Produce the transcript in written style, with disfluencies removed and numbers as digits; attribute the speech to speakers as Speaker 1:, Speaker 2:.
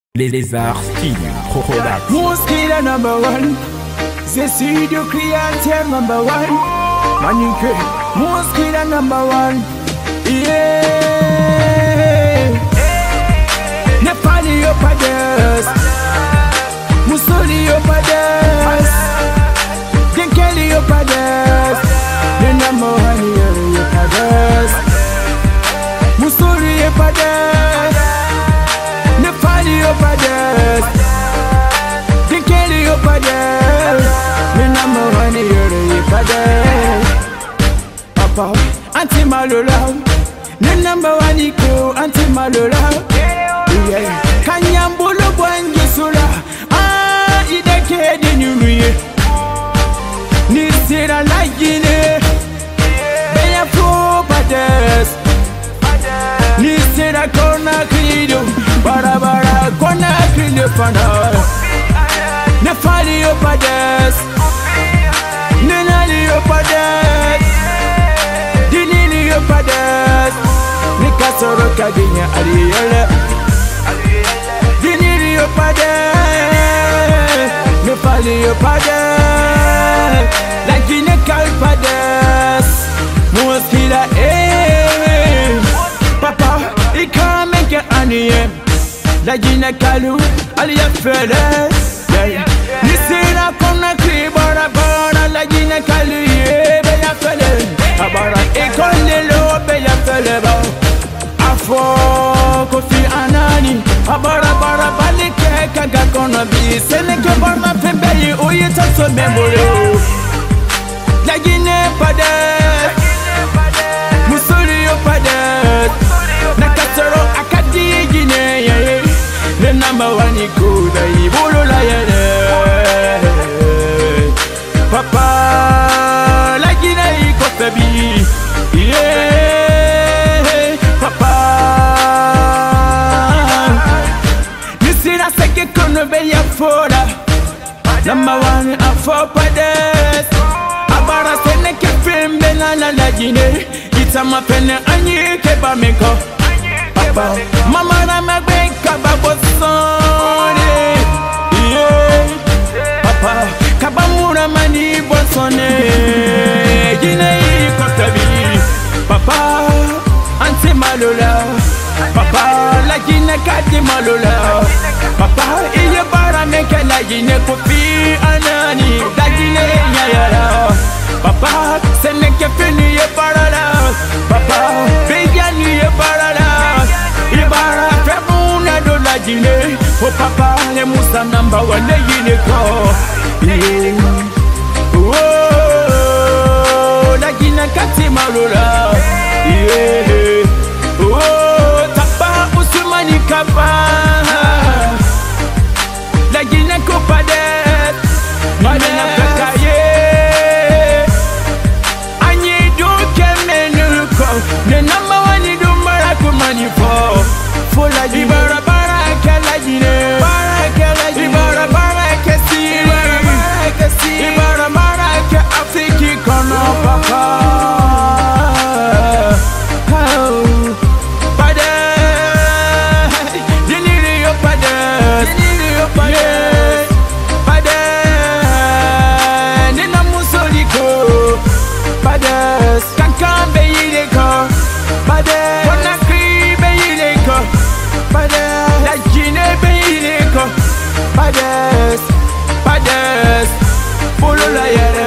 Speaker 1: Les arts style Product.
Speaker 2: Mouskila number one. The studio creator number one. Manuke. Mouskila number one. Yeah. Nepali Yopadas. Musoli Yopadas. Genkeli Yopadas. The number one Yopadas. Musoli Yopadas. Nepali Yopadas. Genkeli Yopadas. The number one Yopadas. Papa, Auntie Malola. The number one Iko, Auntie Malola. Yeah. Kanyambolo Bwangi Sula. Ah, ideke de nyuye. Ni sera la Guinée. Beya fo Padas. Ni sera kona krido. Bara kona krido fana. Nepali Yopadas. Nenali Yopadas. Dinili Yopadas. Nikasoro kadinya aliyele. Dinili Yopadas. Nepali Yopadas. La Guinée Calpadas. Mouskila Papa, il can't make it aniye. La Guinée Calou, aliya feles. Nisina kona kri bara la Guinée Calou ye beya feles. Abara ikone lo beya feles ba. Afo kofi anani. Abara balike kaga kona bi. Seneke barna pembeyi oye taso memoro. La Guinée Padas. Musoli Yopadas. Nakasoro akadi Guinée. The number one Iko da ibolo la yele. Papa la Guinée Iko febi. Yeah. Papa Nisira seke kono beya fola. Number one Afro Padas. Abara seneke filmbe la Guinée. Itama pene anyi keba meko. Papa mama na magbe kaba bosone. Yeah. Papa kabamura mani bosone. Guinée kotabi. Papa Auntie Malola. Papa la Guinée kadi Malola. Papa iye bara meke la Guinée kofi anani. La Guinée nyayara. Papa seneke fini ye barala. Papa beyani ye barala. Ibara febuna do la Guinée. Oh papa le musa number one le Guinée ko. Oh la Guinée kati Malola. Yeah. Oh tapa Ousmani Kaba. La Guinée ko Padas. Madina Pekaye. The number one you do maracu money for la Ibara baraka la Guinée. Ibara baraka si. Ibara baraka Afrique kono papa. Padas. Dinili Yopadas. Yeah. Padas. Nina Musoliko. Padas. Kankambe yileko. Padas. Konakri be yileko. Padas. La Guinée be yileko. Padas. Polo la yere.